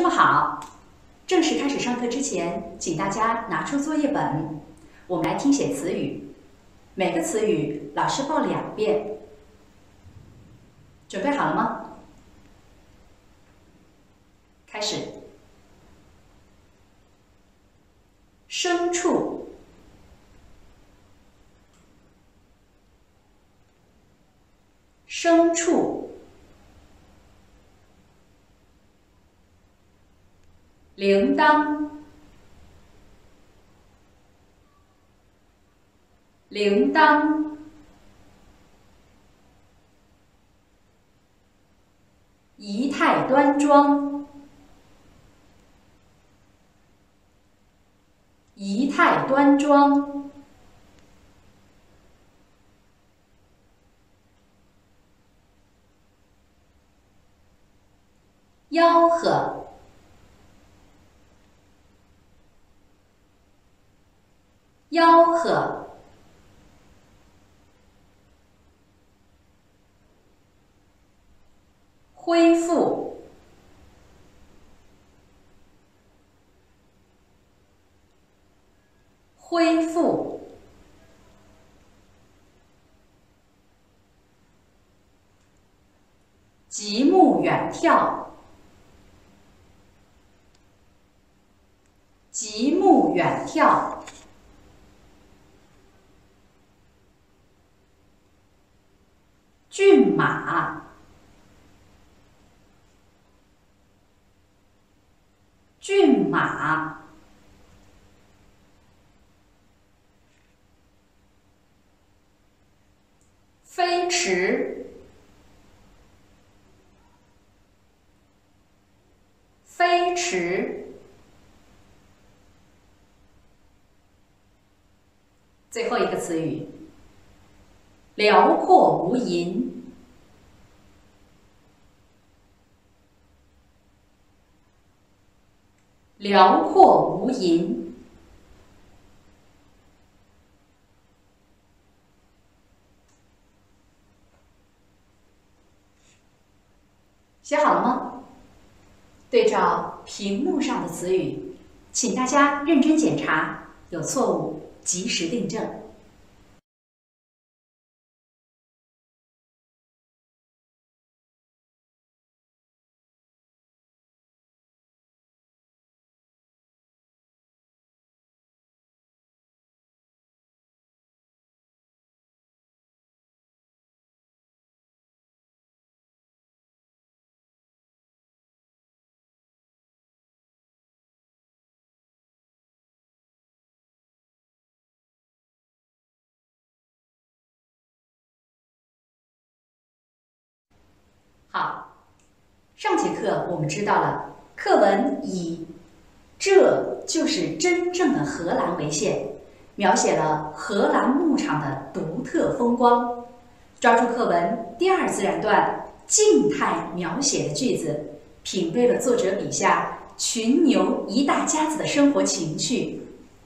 们好！正式开始上课之前，请大家拿出作业本，我们来听写词语。每个词语老师报2遍。准备好了吗？开始。牲畜，牲畜。铃铛，铃铛。仪态端庄，仪态端庄。吆喝，吆喝。恢复，恢复。极目远眺，极目远眺。骏马，骏马。飞驰，飞驰。最后一个词语，辽阔无垠，辽阔无垠。写好了吗？对照屏幕上的词语，请大家认真检查，有错误及时订正。好，上节课我们知道了课文以“这就是真正的荷兰”为线，描写了荷兰牧场的独特风光。抓住课文第2自然段静态描写的句子，品味了作者笔下群牛一大家子的生活情趣。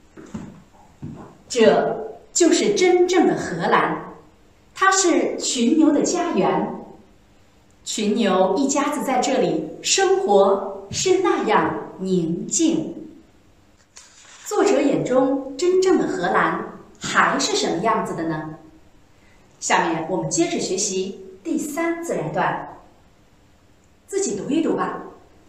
这就是真正的荷兰，它是群牛的家园。群牛一家子在这里生活是那样宁静。作者眼中真正的荷兰还是什么样子的呢？下面我们接着学习第3自然段，自己读一读吧。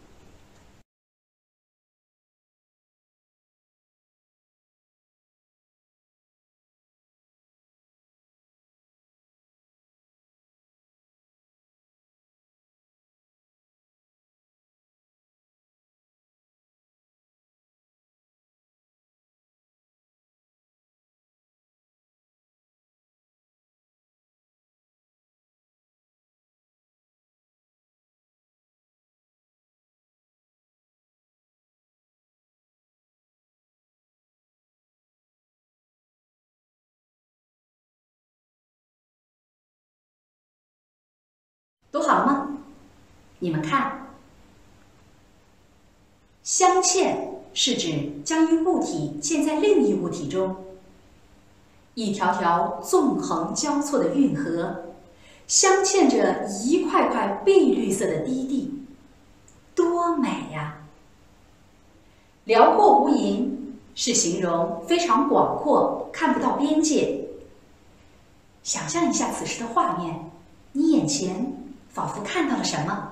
读好了吗？你们看，镶嵌是指将一物体嵌在另一物体中，一条条纵横交错的运河，镶嵌着一块块碧绿色的低地，多美呀！ 辽阔无垠是形容非常广阔，看不到边界。想象一下此时的画面，你眼前仿佛看到了什么？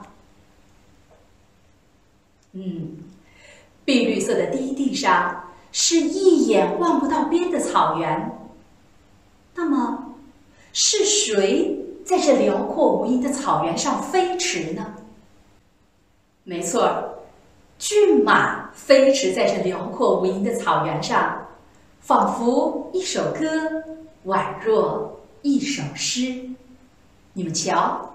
碧绿色的低地上是一眼望不到边的草原。那么，是谁在这辽阔无垠的草原上飞驰呢？没错，骏马飞驰在这辽阔无垠的草原上，仿佛一首歌，宛若一首诗。你们瞧，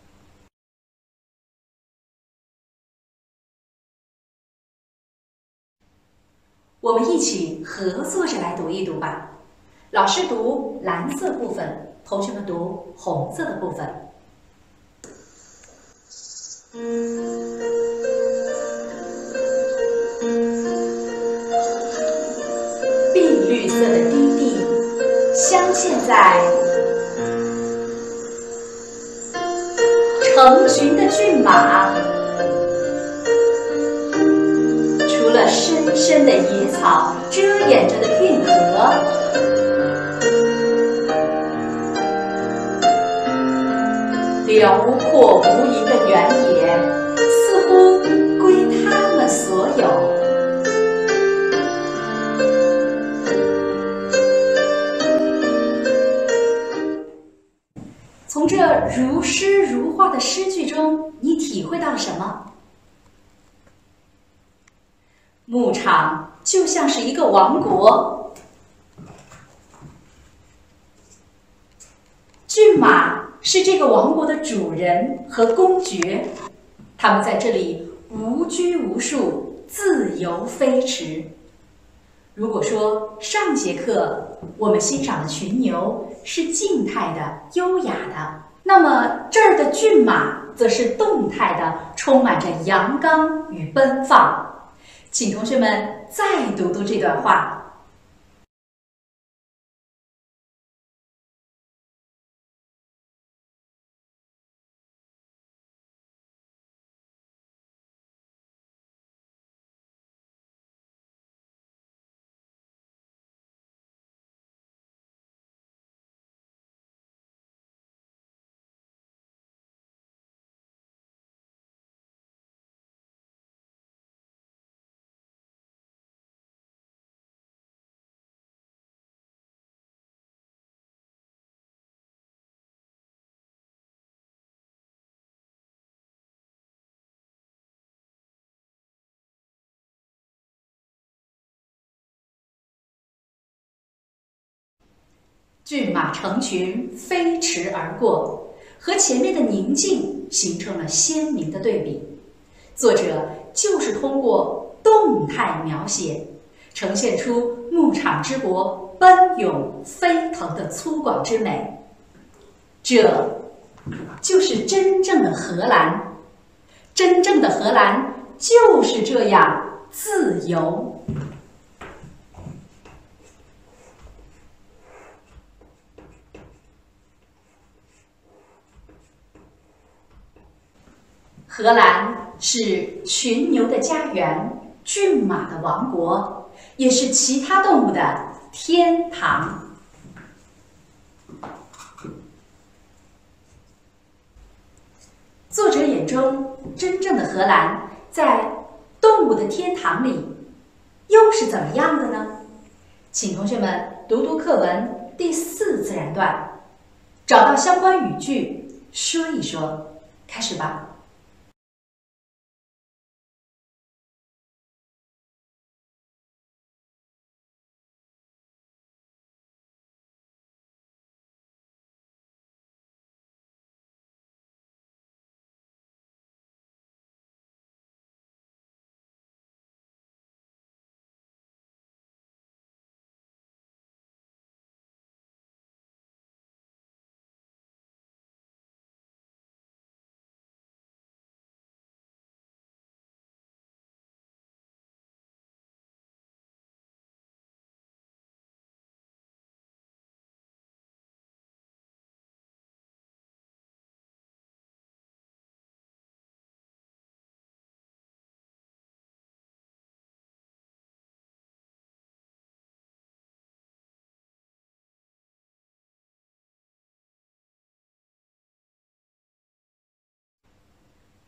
我们一起合作着来读一读吧。老师读蓝色部分，同学们读红色的部分。碧绿色的低地镶嵌在成群的骏马，除了深深的野草遮掩着的运河，辽阔无垠的原野似乎归他们所有。从这如诗如画的诗句中，你体会到了什么？牧场就像是一个王国，骏马是这个王国的主人和公爵，他们在这里无拘无束，自由飞驰。如果说上节课我们欣赏的群牛是静态的、优雅的，那么这儿的骏马则是动态的，充满着阳刚与奔放。请同学们再读读这段话。骏马成群飞驰而过，和前面的宁静形成了鲜明的对比。作者就是通过动态描写，呈现出牧场之国奔涌飞腾的粗犷之美。这就是真正的荷兰，真正的荷兰就是这样自由。荷兰是群牛的家园，骏马的王国，也是其他动物的天堂。作者眼中真正的荷兰，在动物的天堂里，又是怎么样的呢？请同学们读读课文第4自然段，找到相关语句，说一说。开始吧。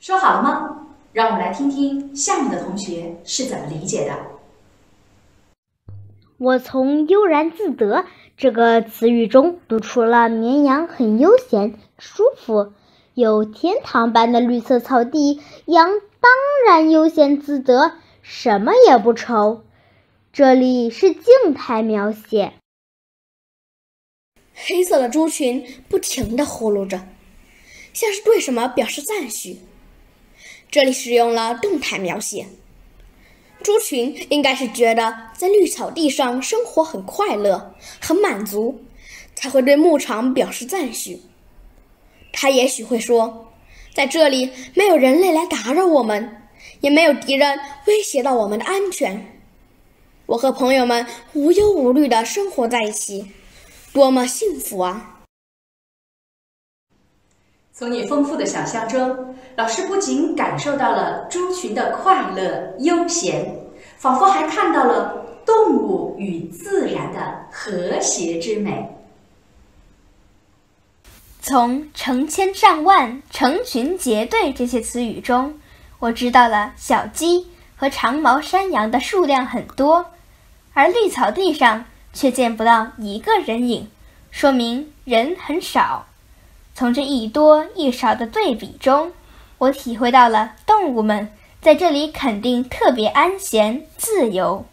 说好了吗？让我们来听听下面的同学是怎么理解的。 我从悠然自得这个词语中读出了绵羊很悠闲舒服，有天堂般的绿色草地，羊当然悠闲自得，什么也不愁。这里是静态描写。 黑色的猪群不停地呼噜着，像是对什么表示赞许。这里使用了动态描写。猪群应该是觉得在绿草地上生活很快乐、很满足，才会对牧场表示赞许。他也许会说，在这里没有人类来打扰我们，也没有敌人威胁到我们的安全。我和朋友们无忧无虑地生活在一起，多么幸福啊！ 从你丰富的想象中，老师不仅感受到了猪群的快乐悠闲，仿佛还看到了动物与自然的和谐之美。 从成千上万、成群结队这些词语中，我知道了小鸡和长毛山羊的数量很多，而绿草地上却见不到一个人影，说明人很少。从这一多一少的对比中，我体会到了动物们在这里肯定特别安闲自由。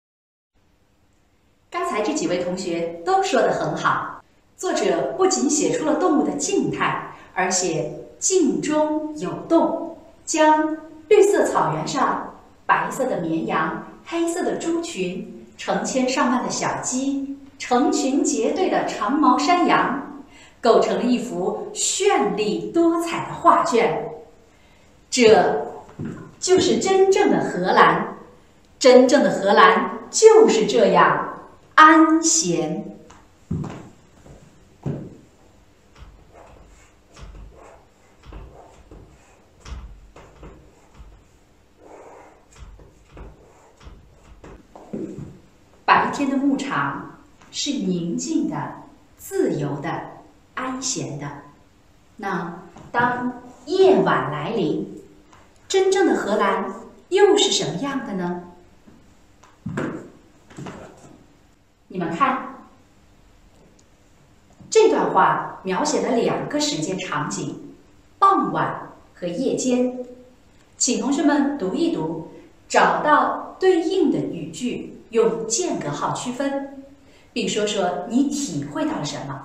刚才这几位同学都说得很好，作者不仅写出了动物的静态，而且静中有动，将绿色草原上白色的绵羊、黑色的猪群、成千上万的小鸡、成群结队的长毛山羊构成了一幅绚丽多彩的画卷。这就是真正的荷兰，真正的荷兰就是这样安闲。白天的牧场是宁静的、自由的、安闲的。那当夜晚来临，真正的荷兰又是什么样的呢？你们看，这段话描写了2个时间场景：傍晚和夜间。请同学们读一读，找到对应的语句，用间隔号区分，并说说你体会到了什么。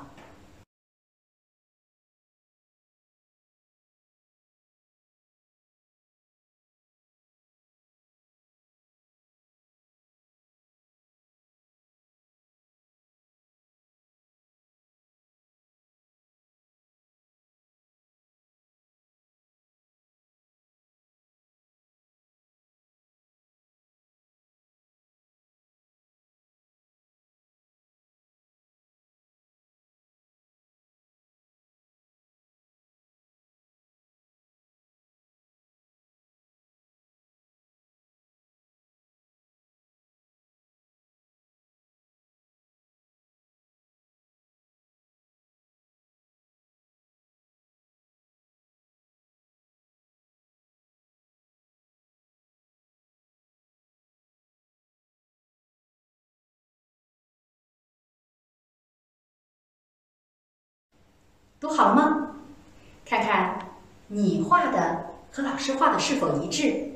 读好了吗？看看你画的和老师画的是否一致？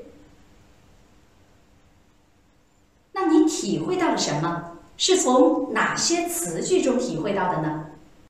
那你体会到了什么？是从哪些词句中体会到的呢？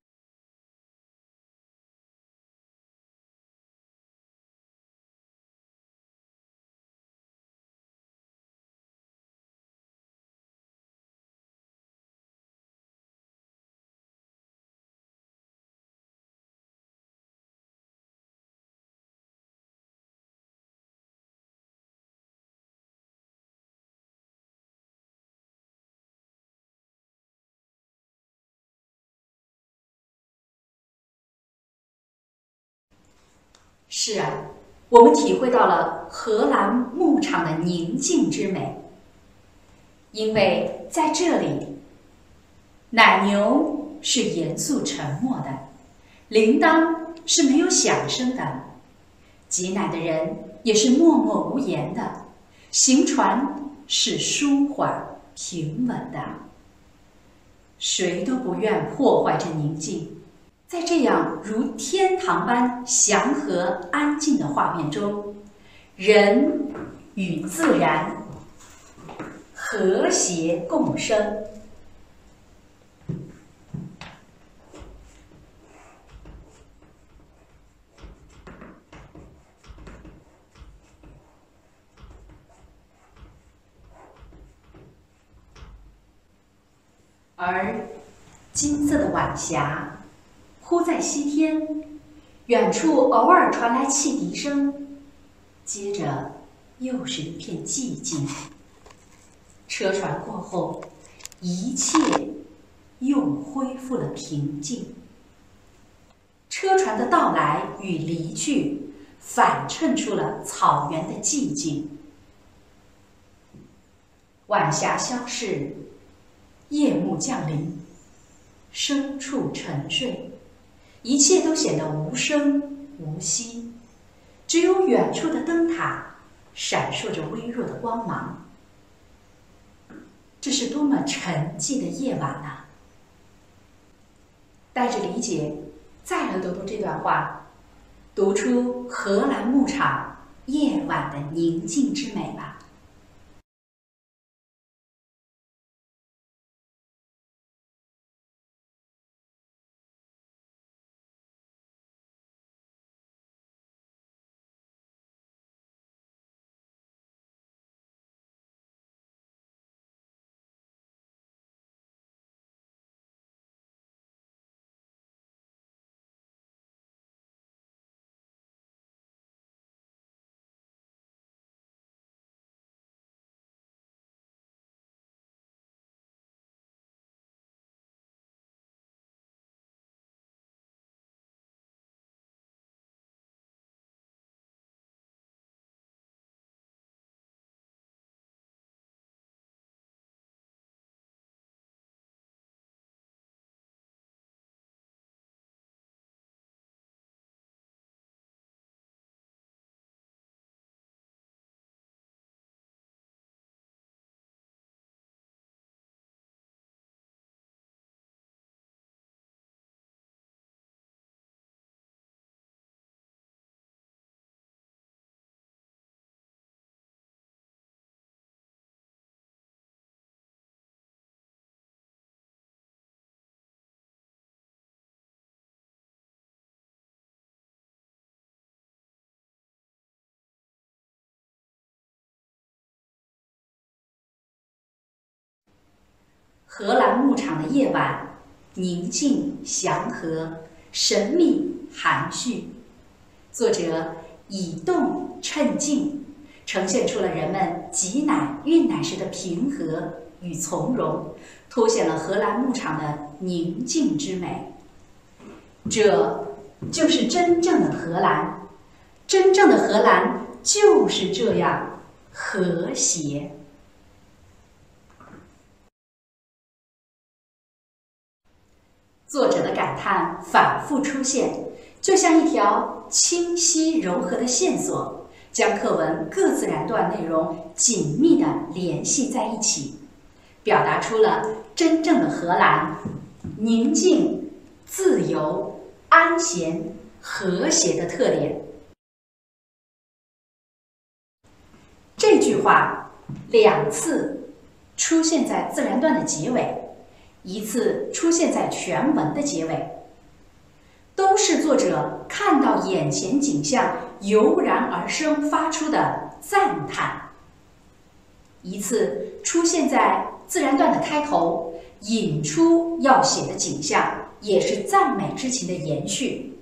是啊，我们体会到了荷兰牧场的宁静之美，因为在这里，奶牛是严肃沉默的，铃铛是没有响声的， 挤奶的人也是默默无言的，行船是舒缓平稳的。谁都不愿破坏这宁静，在这样如天堂般祥和安静的画面中，人与自然和谐共生。而金色的晚霞忽在西天，远处偶尔传来汽笛声，接着又是一片寂静。车船过后，一切又恢复了平静。车船的到来与离去，反衬出了草原的寂静。晚霞消逝，夜幕降临，牲畜沉睡，一切都显得无声无息，只有远处的灯塔闪烁着微弱的光芒。这是多么沉寂的夜晚啊！带着理解，再来读读这段话，读出荷兰牧场夜晚的宁静之美吧。荷兰牧场的夜晚，宁静祥和，神秘含蓄。作者以动衬静，呈现出了人们挤奶运奶时的平和与从容，凸显了荷兰牧场的宁静之美。这就是真正的荷兰，真正的荷兰就是这样和谐。作者的感叹反复出现，就像一条清晰柔和的线索，将课文各自然段内容紧密地联系在一起，表达出了真正的荷兰宁静、自由、安闲、和谐的特点。这句话2次出现在自然段的结尾，1次出现在全文的结尾，都是作者看到眼前景象油然而生发出的赞叹。1次出现在自然段的开头，引出要写的景象，也是赞美之情的延续。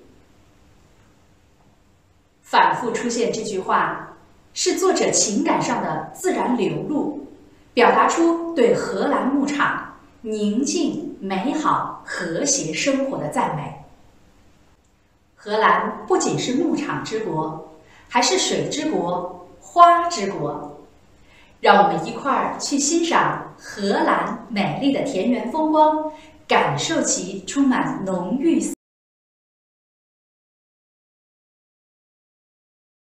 反复出现这句话，是作者情感上的自然流露，表达出对荷兰牧场宁静、美好、和谐生活的赞美。荷兰不仅是牧场之国，还是水之国、花之国。让我们一块儿去欣赏荷兰美丽的田园风光，感受其充满浓郁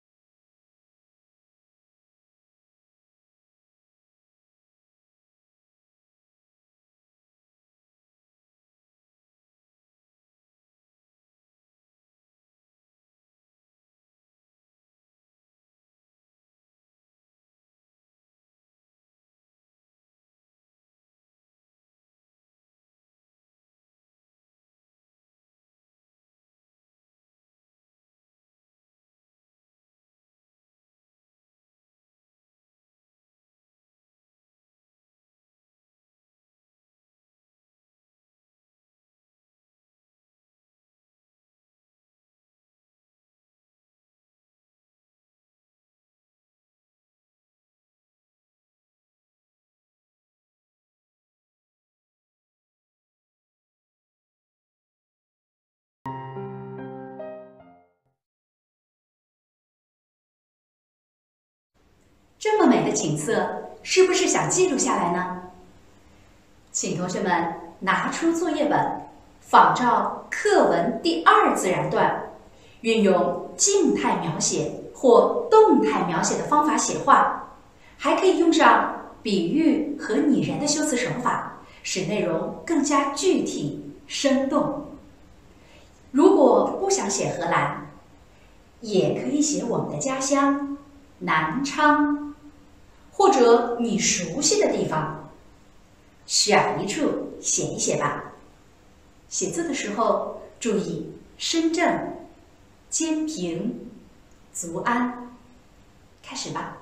这么美的景色，是不是想记录下来呢？请同学们拿出作业本，仿照课文第2自然段，运用静态描写或动态描写的方法写画，还可以用上比喻和拟人的修辞手法，使内容更加具体生动。如果不想写荷兰，也可以写我们的家乡南昌，或者你熟悉的地方，选一处写一写吧。写字的时候注意身正、肩平、足安。开始吧。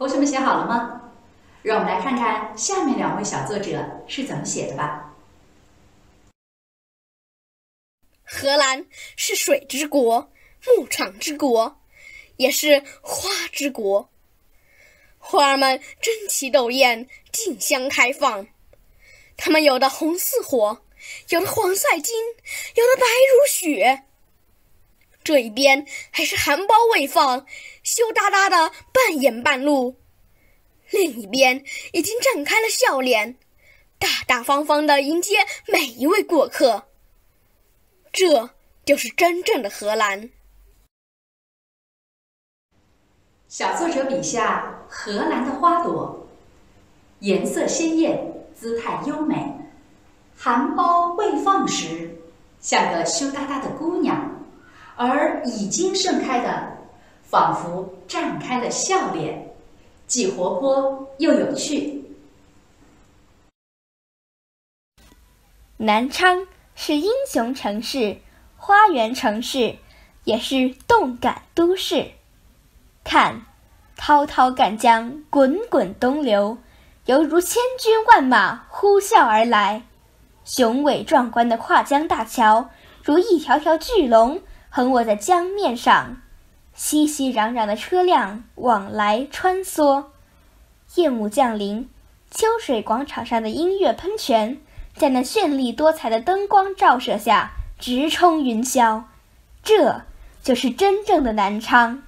同学们写好了吗？让我们来看看下面2位小作者是怎么写的吧。 荷兰是水之国，牧场之国，也是花之国。花儿们争奇斗艳，竞相开放。它们有的红似火，有的黄赛金，有的白如雪。这一边还是含苞未放，羞答答的半掩半露；另一边已经绽开了笑脸，大大方方地迎接每一位过客。这就是真正的荷兰。 小作者笔下荷兰的花朵，颜色鲜艳，姿态优美，含苞未放时，像个羞答答的姑娘，而已经盛开的，仿佛绽开了笑脸，既活泼又有趣。 南昌是英雄城市，花园城市，也是动感都市。看，滔滔赣江滚滚东流，犹如千军万马呼啸而来。雄伟壮观的跨江大桥如一条条巨龙横卧在江面上，熙熙攘攘的车辆往来穿梭。夜幕降临，秋水广场上的音乐喷泉在那绚丽多彩的灯光照射下直冲云霄，这就是真正的南昌。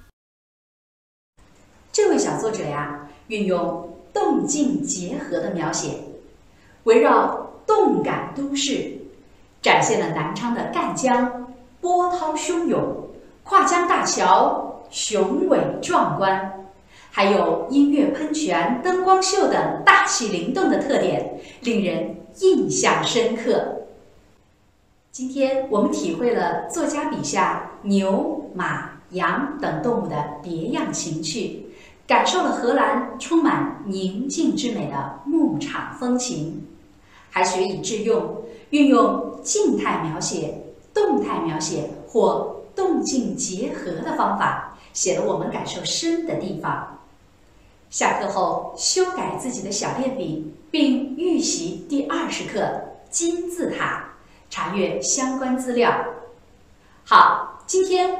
这位小作者呀，运用动静结合的描写，围绕动感都市，展现了南昌的赣江波涛汹涌，跨江大桥雄伟壮观，还有音乐喷泉、灯光秀等大气灵动的特点，令人印象深刻。今天我们体会了作家笔下牛、马、羊等动物的别样情趣，感受了荷兰充满宁静之美的牧场风情，还学以致用，运用静态描写、动态描写或动静结合的方法，写了我们感受深的地方。下课后修改自己的小练笔，并预习第20课金字塔，查阅相关资料。好，今天